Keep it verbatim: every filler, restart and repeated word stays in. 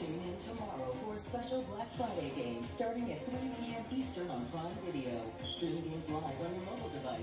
Tune in tomorrow for a special Black Friday game starting at three p m Eastern on Prime Video. Stream games live on your mobile device.